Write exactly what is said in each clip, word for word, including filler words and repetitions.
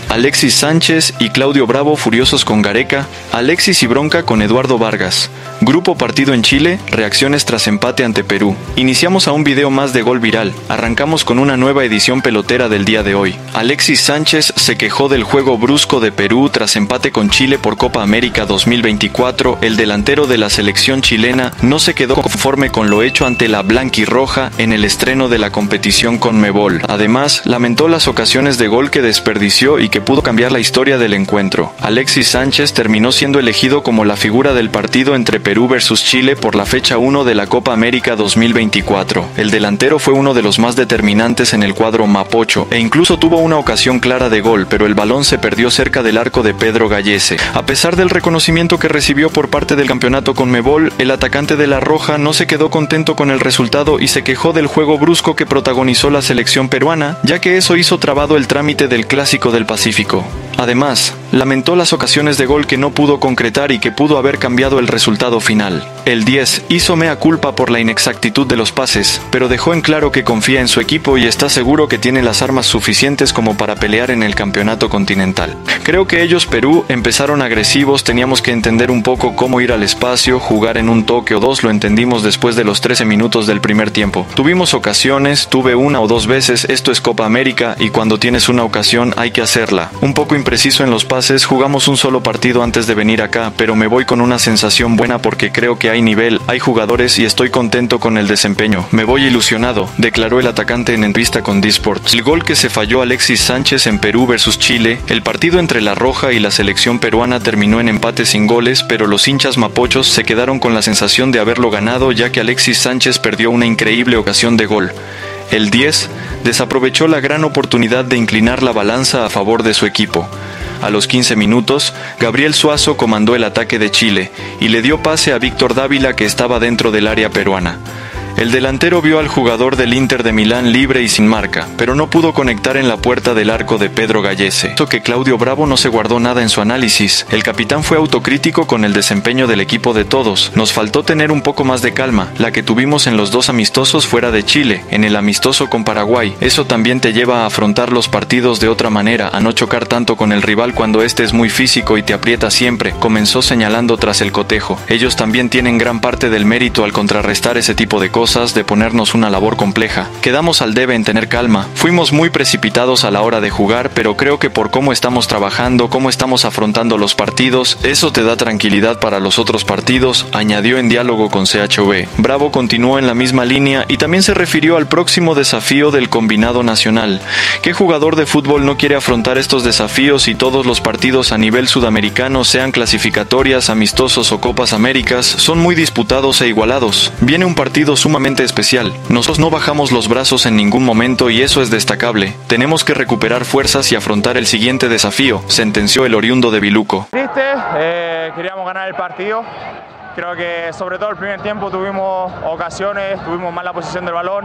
Alexis Sánchez y Claudio Bravo furiosos con Gareca, Alexis y bronca con Eduardo Vargas. Grupo partido en Chile, reacciones tras empate ante Perú. Iniciamos a un video más de Gol Viral. Arrancamos con una nueva edición pelotera del día de hoy. Alexis Sánchez se quejó del juego brusco de Perú tras empate con Chile por Copa América dos mil veinticuatro. El delantero de la selección chilena no se quedó conforme con lo hecho ante la blanquirroja en el estreno de la competición Conmebol. Además, lamentó las ocasiones de gol que desperdició y que pudo cambiar la historia del encuentro. Alexis Sánchez terminó siendo elegido como la figura del partido entre Perú versus Chile por la fecha uno de la Copa América dos mil veinticuatro. El delantero fue uno de los más determinantes en el cuadro mapocho e incluso tuvo una ocasión clara de gol, pero el balón se perdió cerca del arco de Pedro Gallese. A pesar del reconocimiento que recibió por parte del campeonato Conmebol, el atacante de la Roja no se quedó contento con el resultado y se quejó del juego brusco que protagonizó la selección peruana, ya que eso hizo trabado el trámite del Clásico del Pacífico. Además, lamentó las ocasiones de gol que no pudo concretar y que pudo haber cambiado el resultado final. El diez hizo mea culpa por la inexactitud de los pases, pero dejó en claro que confía en su equipo y está seguro que tiene las armas suficientes como para pelear en el campeonato continental. Creo que ellos, Perú, empezaron agresivos, teníamos que entender un poco cómo ir al espacio, jugar en un toque o dos, lo entendimos después de los trece minutos del primer tiempo. Tuvimos ocasiones, tuve una o dos veces, esto es Copa América y cuando tienes una ocasión hay que hacerla. Un poco impreciso en los pases, jugamos un solo partido antes de venir acá, pero me voy con una sensación buena porque creo que hay nivel, hay jugadores y estoy contento con el desempeño. Me voy ilusionado, declaró el atacante en entrevista con D-Sports. El gol que se falló Alexis Sánchez en Perú versus Chile, el partido entre la Roja y la selección peruana terminó en empate sin goles, pero los hinchas mapochos se quedaron con la sensación de haberlo ganado ya que Alexis Sánchez perdió una increíble ocasión de gol. El diez desaprovechó la gran oportunidad de inclinar la balanza a favor de su equipo. A los quince minutos, Gabriel Suazo comandó el ataque de Chile y le dio pase a Víctor Dávila que estaba dentro del área peruana. El delantero vio al jugador del Inter de Milán libre y sin marca, pero no pudo conectar en la puerta del arco de Pedro Gallese. Eso que Claudio Bravo no se guardó nada en su análisis. El capitán fue autocrítico con el desempeño del equipo de todos. Nos faltó tener un poco más de calma, la que tuvimos en los dos amistosos fuera de Chile, en el amistoso con Paraguay. Eso también te lleva a afrontar los partidos de otra manera, a no chocar tanto con el rival cuando este es muy físico y te aprieta siempre, comenzó señalando tras el cotejo. Ellos también tienen gran parte del mérito al contrarrestar ese tipo de cosas, de ponernos una labor compleja. Quedamos al debe en tener calma. Fuimos muy precipitados a la hora de jugar, pero creo que por cómo estamos trabajando, cómo estamos afrontando los partidos, eso te da tranquilidad para los otros partidos, añadió en diálogo con C H V. Bravo continuó en la misma línea y también se refirió al próximo desafío del combinado nacional. ¿Qué jugador de fútbol no quiere afrontar estos desafíos y todos los partidos a nivel sudamericano, sean clasificatorias, amistosos o Copas Américas, son muy disputados e igualados? Viene un partido sumamente especial. Nosotros no bajamos los brazos en ningún momento y eso es destacable. Tenemos que recuperar fuerzas y afrontar el siguiente desafío, sentenció el oriundo de Biluco. Triste, eh, queríamos ganar el partido. Creo que sobre todo el primer tiempo tuvimos ocasiones, tuvimos mala posición del balón.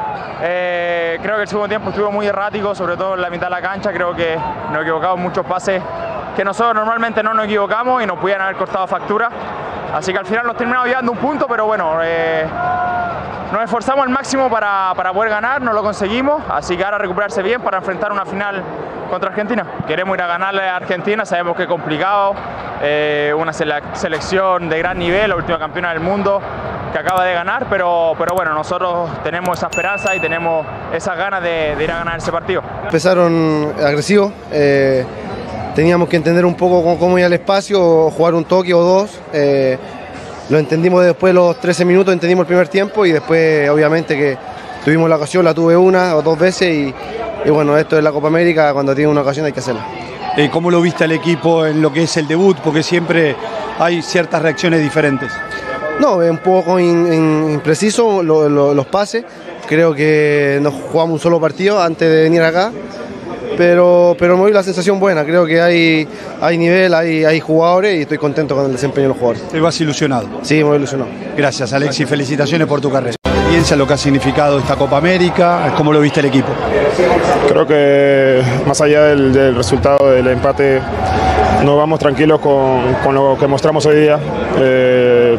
Eh, creo que el segundo tiempo estuvo muy errático, sobre todo en la mitad de la cancha. Creo que nos equivocamos en muchos pases que nosotros normalmente no nos equivocamos y nos pudieran haber cortado factura. Así que al final nos terminamos llevando un punto, pero bueno, eh, nos esforzamos al máximo para, para poder ganar, no lo conseguimos, así que ahora recuperarse bien para enfrentar una final contra Argentina. Queremos ir a ganarle a Argentina, sabemos que es complicado, eh, una sele selección de gran nivel, la última campeona del mundo que acaba de ganar, pero, pero bueno, nosotros tenemos esa esperanza y tenemos esas ganas de, de ir a ganar ese partido. Empezaron agresivos, eh, teníamos que entender un poco cómo, cómo ir al espacio, jugar un toque o dos. Eh, Lo entendimos después de los trece minutos, entendimos el primer tiempo y después obviamente que tuvimos la ocasión, la tuve una o dos veces y, y bueno, esto es la Copa América, cuando tiene una ocasión hay que hacerla. Eh, ¿Cómo lo viste al equipo en lo que es el debut? Porque siempre hay ciertas reacciones diferentes. No, es un poco in, in, impreciso lo, lo, los pases, creo que nos jugamos un solo partido antes de venir acá. Pero, pero me doy la sensación buena, creo que hay, hay nivel, hay, hay jugadores y estoy contento con el desempeño de los jugadores. ¿Te vas ilusionado? Sí, me voy ilusionado. Gracias, Alexis, Gracias. Felicitaciones por tu carrera. Piensa lo que ha significado esta Copa América, ¿cómo lo viste el equipo? Creo que más allá del, del resultado del empate, nos vamos tranquilos con, con lo que mostramos hoy día. Eh,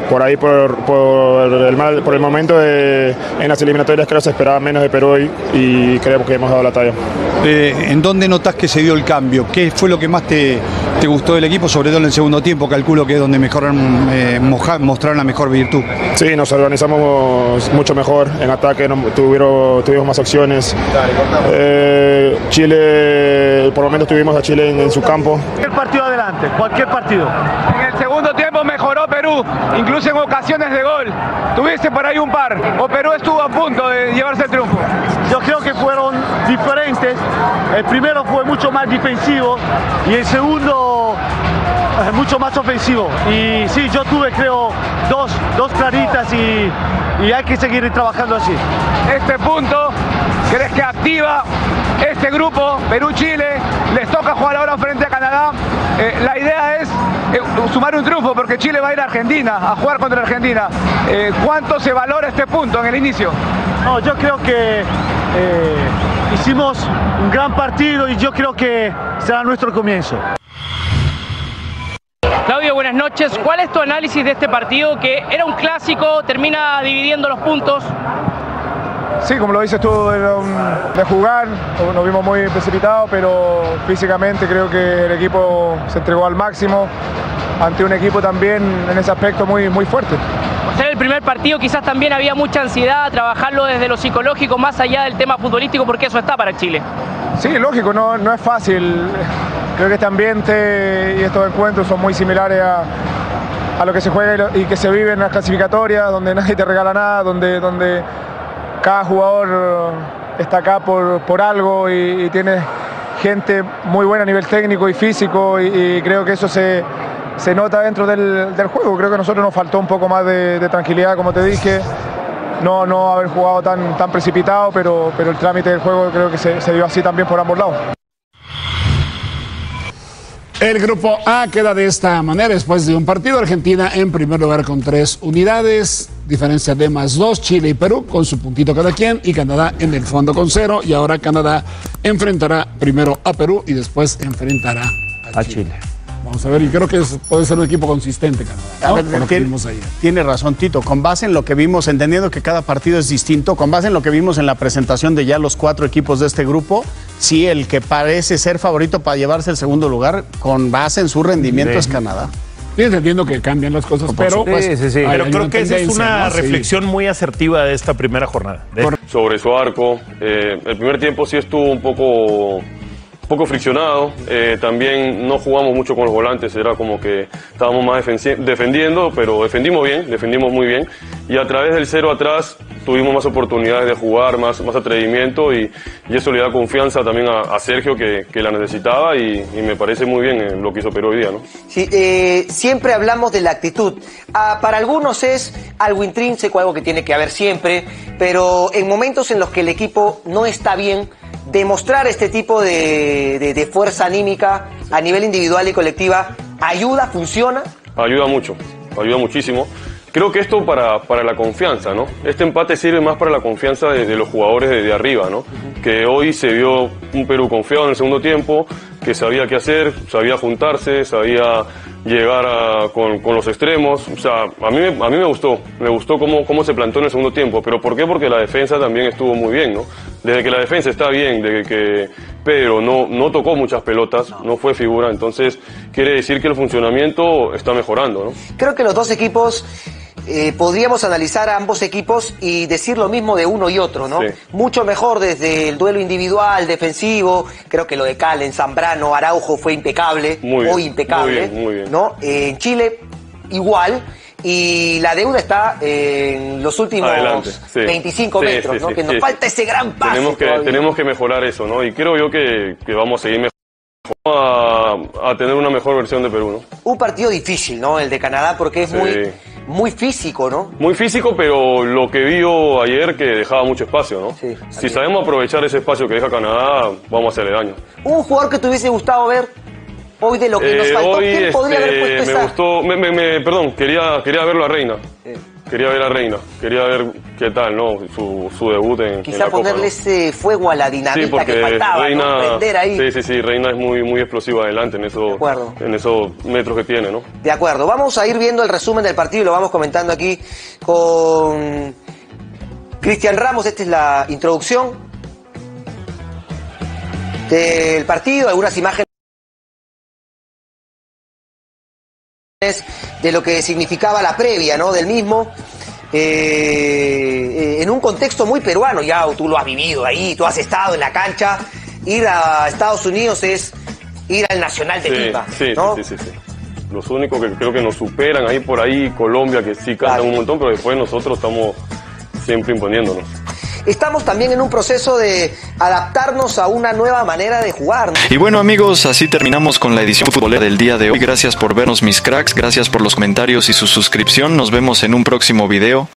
por ahí, por, por, el, mal, por el momento de, en las eliminatorias, creo que se esperaba menos de Perú hoy y creemos que hemos dado la talla. Eh, ¿En dónde notas que se dio el cambio? ¿Qué fue lo que más te, te gustó del equipo, sobre todo en el segundo tiempo? Calculo que es donde mejor, eh, mostraron la mejor virtud. Sí, nos organizamos mucho mejor en ataque, no, tuvieron, tuvimos más acciones. Eh, Chile, por momentos tuvimos a Chile en, en su campo. Cualquier partido adelante, cualquier partido. En el segundo tiempo mejoró Perú, incluso en ocasiones de gol. Tuviste por ahí un par, o Perú estuvo a punto de llevarse el triunfo. Yo creo que fueron diferentes. El primero fue mucho más defensivo y el segundo eh, mucho más ofensivo. Y sí, yo tuve creo dos, dos claritas y, y hay que seguir trabajando así. Este punto, ¿crees que activa este grupo, Perú-Chile? Les toca jugar ahora frente a Canadá. Eh, la idea es eh, sumar un triunfo porque Chile va a ir a Argentina, a jugar contra Argentina. Eh, ¿Cuánto se valora este punto en el inicio? No, yo creo que eh, hicimos un gran partido y yo creo que será nuestro comienzo. Claudio, buenas noches. ¿Cuál es tu análisis de este partido que era un clásico, termina dividiendo los puntos? Sí, como lo dices tú, de, de jugar, nos vimos muy precipitados, pero físicamente creo que el equipo se entregó al máximo ante un equipo también en ese aspecto muy, muy fuerte. Por ser el primer partido quizás también había mucha ansiedad, trabajarlo desde lo psicológico más allá del tema futbolístico, porque eso está para Chile. Sí, lógico, no, no es fácil. Creo que este ambiente y estos encuentros son muy similares a, a lo que se juega y que se vive en las clasificatorias, donde nadie te regala nada, donde, donde cada jugador está acá por, por algo y, y tiene gente muy buena a nivel técnico y físico y, y creo que eso se, se nota dentro del, del juego. Creo que a nosotros nos faltó un poco más de, de tranquilidad, como te dije, no, no haber jugado tan, tan precipitado, pero, pero el trámite del juego creo que se, se dio así también por ambos lados. El grupo A queda de esta manera después de un partido. Argentina en primer lugar con tres unidades, diferencia de más dos. Chile y Perú con su puntito cada quien y Canadá en el fondo con cero. Y ahora Canadá enfrentará primero a Perú y después enfrentará a, a Chile. Chile. Vamos a ver, y creo que es, puede ser un equipo consistente, Canadá, ¿no? A ver, Por lo que vimos ayer. Tiene razón, Tito. Con base en lo que vimos, entendiendo que cada partido es distinto, con base en lo que vimos en la presentación de ya los cuatro equipos de este grupo, sí, el que parece ser favorito para llevarse el segundo lugar, con base en su rendimiento, sí, es Canadá. Sí, entendiendo que cambian las cosas, pero, pues, sí, sí, sí. Hay, pero hay creo una que esa es una ¿no? reflexión sí. muy asertiva de esta primera jornada. De... Sobre su arco, eh, el primer tiempo sí estuvo un poco... poco friccionado, eh, también no jugamos mucho con los volantes, era como que estábamos más defendiendo, pero defendimos bien, defendimos muy bien, y a través del cero atrás tuvimos más oportunidades de jugar, más, más atrevimiento, y, y eso le da confianza también a, a Sergio, que, que la necesitaba, y, y me parece muy bien lo que hizo Perú hoy día, ¿no? Sí, eh, siempre hablamos de la actitud. Ah, para algunos es algo intrínseco, algo que tiene que haber siempre, pero en momentos en los que el equipo no está bien, demostrar este tipo de, de, de fuerza anímica a nivel individual y colectiva, ¿ayuda, funciona? Ayuda mucho, ayuda muchísimo. Creo que esto para, para la confianza, ¿no? Este empate sirve más para la confianza de, de los jugadores de, de arriba, ¿no? Uh-huh. Que hoy se vio un Perú confiado en el segundo tiempo, que sabía qué hacer, sabía juntarse, sabía llegar a, con, con los extremos. O sea, a mí, a mí me gustó, me gustó cómo, cómo se plantó en el segundo tiempo. ¿Pero por qué? Porque la defensa también estuvo muy bien, ¿no? Desde que la defensa está bien, desde que Pedro no, no tocó muchas pelotas, no fue figura, entonces quiere decir que el funcionamiento está mejorando, ¿no? Creo que los dos equipos... Eh, podríamos analizar a ambos equipos y decir lo mismo de uno y otro, ¿no? Sí. Mucho mejor desde el duelo individual, defensivo. Creo que lo de Calen, Zambrano, Araujo fue impecable, muy bien, hoy impecable, muy bien, muy bien. ¿No? Eh, en Chile igual. Y la deuda está en los últimos Adelante, sí. veinticinco sí, metros, sí, ¿no? Sí, que nos sí, falta ese gran paso. Tenemos que, tenemos que mejorar eso, ¿no? Y creo yo que, que vamos a seguir mejorando. A, a tener una mejor versión de Perú, ¿no? Un partido difícil, ¿no? El de Canadá, porque es sí. muy, muy físico, ¿no? Muy físico, pero lo que vio ayer que dejaba mucho espacio, ¿no? Sí, si sabemos aprovechar ese espacio que deja Canadá, vamos a hacerle daño. ¿Un jugador que te hubiese gustado ver hoy de lo que eh, nos faltó? Hoy, ¿Quién este, podría haber puesto me esa? gustó, me, me, me, perdón, quería, quería verlo a Reina. Sí. quería ver a Reina, quería ver qué tal, ¿no? Su, su debut en, Quizá en la ponerle Copa, ¿no? ese fuego a la dinamita sí, porque que faltaba, Reina, ¿no? Prender ahí. Sí, sí, sí, Reina es muy, muy explosiva adelante en, eso, en esos metros que tiene, ¿no? De acuerdo, vamos a ir viendo el resumen del partido y lo vamos comentando aquí con Cristian Ramos. Esta es la introducción del partido, algunas imágenes de lo que significaba la previa, ¿no? Del mismo, eh, eh, en un contexto muy peruano. Ya tú lo has vivido ahí, tú has estado en la cancha. Ir a Estados Unidos es ir al Nacional de Sí, Lima, sí, ¿no? sí, sí, sí, sí. Los únicos que creo que nos superan ahí por ahí, Colombia, que sí cantan Claro. un montón, pero después nosotros estamos siempre imponiéndonos. Estamos también en un proceso de adaptarnos a una nueva manera de jugar, ¿no? Y bueno amigos, así terminamos con la edición futbolera del día de hoy. Gracias por vernos mis cracks, gracias por los comentarios y su suscripción. Nos vemos en un próximo video.